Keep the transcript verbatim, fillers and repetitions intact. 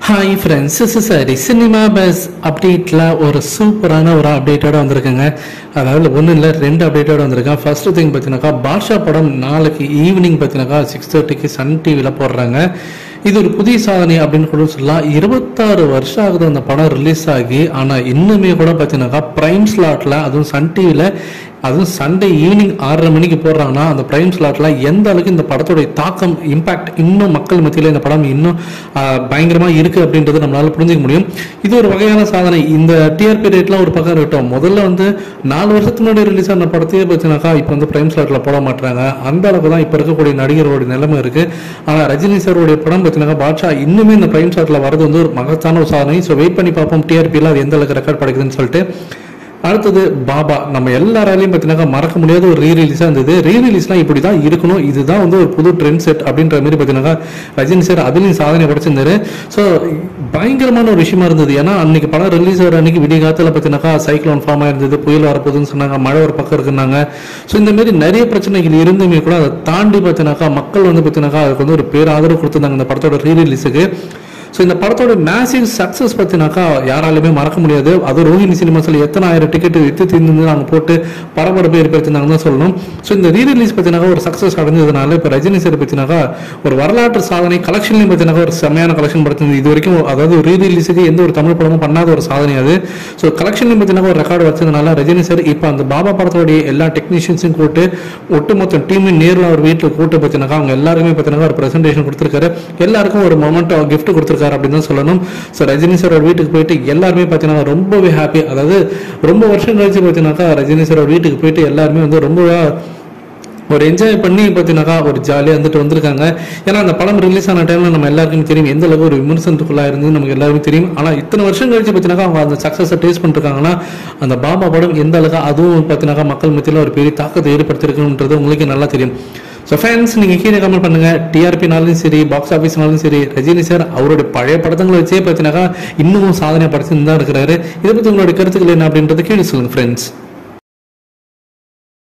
Hi friends, this is a Cinemabuz update la ஒரு சூப்பரான ஒரு அப்டேட்டோட வந்திருக்குங்க. அதாவது ஒண்ணு இல்ல ரெண்டு அப்டேட்டோட வந்திருக்கேன். ஃபர்ஸ்ட் திங் பார்த்தீங்கன்னாக்கா பாஷா படம் நாளைக்கு ஈவினிங் பார்த்தீங்கன்னாக்கா சிக்ஸ் தேர்ட்டிக்கு சன் டிவில போடுறாங்க. இது ஒரு புதிய சாதனை அப்படின்னு கூட சொல்லலாம். இருபத்தாறு வருஷம் ஆகுது அந்த படம் ரிலீஸ் ஆகி. ஆனால் இன்னுமே கூட பார்த்தீங்கன்னாக்கா பிரைம் ஸ்லாட்ல அதுவும் சன் டிவியில் அதுவும் சண்டே ஈவினிங் ஆறரை மணிக்கு போடுறாங்கன்னா அந்த பிரைம் ஸ்லாட்ல எந்த அளவுக்கு இந்த படத்தோடைய தாக்கம் இம்பாக்ட் இன்னும் மக்கள் மத்தியில் இந்த படம் இன்னும் பயங்கரமா இருக்கு அப்படின்றது நம்மளால புரிஞ்சுக்க முடியும். இது ஒரு வகையான சாதனை. இந்த டிஆர்பி ரேட்லாம் ஒரு பக்கம் இருக்கட்டும். முதல்ல வந்து நாலு வருஷத்துக்கு முன்னாடி ரிலீஸ் ஆன படத்தையே பார்த்தீங்கன்னாக்கா இப்போ வந்து பிரைம் ஸ்லாட்ல போட மாட்டாங்க. அந்த அளவுக்கு தான் இப்போ இருக்கக்கூடிய நடிகரோட நிலைமை இருக்கு. ஆனால் ரஜினி சாரோடைய படம் பார்த்தீங்கன்னா பாட்ஷா இன்னுமே இந்த பிரைம் ஸ்லாட்ல வரது வந்து ஒரு மகத்தான ஒரு சாதனை. ஸோ வெயிட் பண்ணி பார்ப்போம் டிஆர்பியில் அது எந்த அளவுக்கு ரெக்கார்ட் படைக்குதுன்னு சொல்லிட்டு. அடுத்தது பாபா, நம்ம எல்லாராலையும் பார்த்தீங்கன்னா மறக்க முடியாத ஒரு ரீ ரிலீஸாக இருந்தது. ரீ ரிலீஸ்லாம் இப்படி தான் இருக்கணும், இதுதான் வந்து ஒரு புது ட்ரெண்ட் செட் அப்படின்ற மாதிரி பார்த்தீங்கன்னா ரஜினி சார் அதுலேயும் சாதனை படைச்சிருந்தாரு. ஸோ பயங்கரமான ஒரு விஷயமா இருந்தது. ஏன்னா அன்னைக்கு படம் ரிலீஸ் ஆகிற அன்னைக்கு விடிய காலத்தில் பார்த்தீங்கன்னாக்கா சைக்ளோன் ஃபார்ம் ஆயிருந்தது, புயல் வரப்போகுதுன்னு சொன்னாங்க, மழை ஒரு பக்கம் இருக்குன்னாங்க. ஸோ இந்த மாதிரி நிறைய பிரச்சனைகள் இருந்துமே கூட அதை தாண்டி பார்த்தீங்கன்னாக்கா மக்கள் வந்து பார்த்தீங்கன்னாக்கா அதுக்கு வந்து ஒரு பேர் ஆதரவு கொடுத்துருந்தாங்க இந்த படத்தோட ரீ ரிலீஸுக்கு. ஸோ இந்த படத்தோட மேசிவ் சக்ஸஸ் பார்த்தினாக்கா யாராலுமே மறக்க முடியாது. அது ரோஹிணி சினிமாஸில் எத்தனை ஆயிரம் டிக்கெட் விற்று தீர்ந்து நாங்கள் போட்டு பரபரப்பு ஏற்படுத்தினாங்கன்னு தான் சொல்லணும். ஸோ இந்த ரீ ரிலீஸ் பார்த்தினாக்கா ஒரு சக்ஸஸ் அடைஞ்சதுனால இப்போ ரஜினி சார் பார்த்தினாக்கா ஒரு வரலாற்று சாதனை கலெக்ஷன்லையும் பார்த்தினாக்கா ஒரு செம்மையான கலெக்ஷன் படுத்துது. இது வரைக்கும் அதாவது ரீ ரிலீஸுக்கு எந்த ஒரு தமிழ் படமும் பண்ணாத ஒரு சாதனை அது. ஸோ கலெக்ஷன்லையும் பார்த்தினாக்கா ஒரு ரெக்கார்டு வச்சதுனால ரஜினி சார் இப்போ அந்த பாபா படத்தோடைய எல்லா டெக்னீஷியன்ஸையும் கூட்டு ஒட்டுமொத்த டீமையும் நேரில் ஒரு வீட்டில் கூட்டு பார்த்தினாக்கா அவங்க எல்லாருமே பார்த்தினாக்கா ஒரு ப்ரெசன்டேஷன் கொடுத்துருக்காரு. எல்லாருக்கும் ஒரு மொமெண்ட் கிஃப்ட் கொடுத்துருக்காரு அப்படின்னு தான் சொல்லணும். ஸோ ரஜினி சாரோட வீட்டுக்கு போயிட்டு எல்லாருமே பார்த்தீங்கன்னா ரொம்பவே ஹாப்பி. அதாவது ரொம்ப வருஷம் கழிச்சு பார்த்தீங்கன்னாக்கா ரஜினி சாரோட வீட்டுக்கு போயிட்டு எல்லாருமே வந்து ரொம்ப ஒரு என்ஜாய் பண்ணி பார்த்தீங்கன்னாக்கா ஒரு ஜாலியாக வந்துட்டு வந்திருக்காங்க. ஏன்னா அந்த படம் ரிலீஸ் ஆன டைம்ல நம்ம எல்லாருக்குமே தெரியும் எந்த அளவுக்கு ஒரு விமர்சனத்துக்குள்ளா இருந்து நமக்கு எல்லாருமே தெரியும். ஆனால் இத்தனை வருஷம் கழிச்சு பார்த்தீங்கன்னா அவங்க அந்த சக்ஸஸை டேஸ்ட் பண்ணிருக்காங்கன்னா அந்த பாபா படம் எந்த அளவுக்கு அதுவும் பார்த்தீங்கன்னாக்கா மக்கள் மத்தியில் ஒரு பெரிய தாக்கத்தை ஏற்படுத்திருக்குன்றது உங்களுக்கு நல்லா தெரியும். ஸோ ஃபேன்ஸ் நீங்கள் கீழே கமெண்ட் பண்ணுங்க. டிஆர்பினாலும் சரி பாக்ஸ் ஆஃபீஸ்னாலும் சரி ரஜினி சார் அவருடைய பழைய படத்தங்களை வச்சே பார்த்தீங்கன்னாக்கா இன்னமும் சாதனை படைச்சுன்னு தான் இருக்கிறாரு. இதை பற்றி உங்களுடைய கருத்துக்கள் என்ன அப்படின்றது கீழே சொல்லுங்க ஃப்ரெண்ட்ஸ்.